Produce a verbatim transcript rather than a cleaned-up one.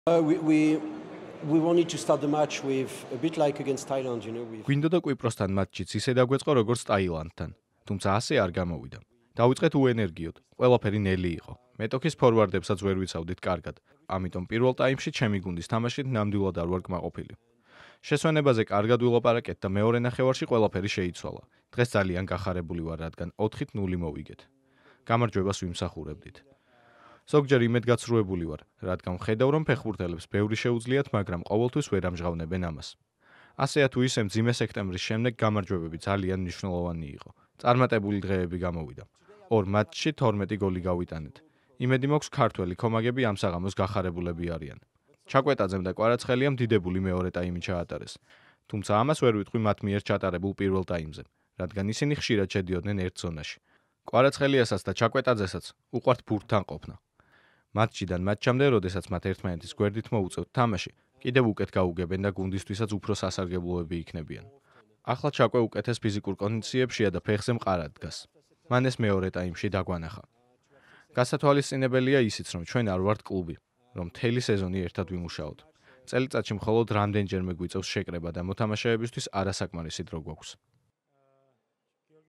გვინდოდა კვიპროსთან მატჩიც ისე დაგვეწყო როგორც ტაილანდთან, თუმცა ასე არ გამოვიდა. დავიწყეთ უენერგიოდ, ყველაფერი ნელი იყო. მეტოქის ფორვარდებსაც ვერ ვიცავდით კარგად, ამიტომ პირველ ტაიმში ჩემი გუნდის თამაშით ნამდვილად არ ვარ კმაყოფილი. შესვენებაზე კარგად ვილაპარაკეთ და მეორე ნახევარში ყველაფერი შეიცვალა. დღეს ძალიან გახარებული ვარ, რადგან ოთხით ნული მოვიგეთ. გამარჯვებას ვიმსახურებდით. ზოგჯერ იმედგაცრუებული ვარ, რადგან ვხედავ, რომ ფეხბურთელებს ბევრი შეუძლიათ, მაგრამ ყოველთვის ვერ ამჟღავნებენ ამას. ასეა თუ ისე მძიმე სექტემბრის შემდეგ გამარჯვებები ძალიან მნიშვნელოვანი იყო. წარმატებული დღეები გამოვიდა. ორ მატჩში თორმეტი გოლი გავიტანეთ. იმედი მაქვს ქართველი კომაგები ამ საღამოს გახარებულები არიან. ჩაკვეტაძემ და კვარაცხელიამ დიდებული მეორე ტაიმი ჩაატარეს. თუმცა ამას ვერ ვიტყვი მათ მიერ ჩატარებულ პირველ ტაიმზე, რადგან ისინი ხშირად შედიოდნენ ერთ ზონაში. კვარაცხელიასაც და ჩაკვეტაძესაც უყვართ ბურთთან ყოფნა. მატჩიდან მატჩამდე, როდესაც მათ ერთმანეთის გვერდით მოუწევთ თამაში, კიდევ უკეთ გაუგებენ და გუნდისთვისაც უფრო სასარგებლოები იქნებიან. ახლა ჩაკვე უკეთეს ფიზიკურ კონდიციებშია და ფეხზე მყარად დგას. მან ეს მეორე ტაიმში დაგვანახა. გასათვალისწინებელია ისიც, რომ ჩვენ არ ვართ კლუბი, რომ მთელი სეზონი ერთად ვიმუშაოთ. წელიწადში მხოლოდ რამდენჯერმე გვიწევს შეკრება და მოთამაშეებისთვის არასაკმარისი დრო გვაქვს.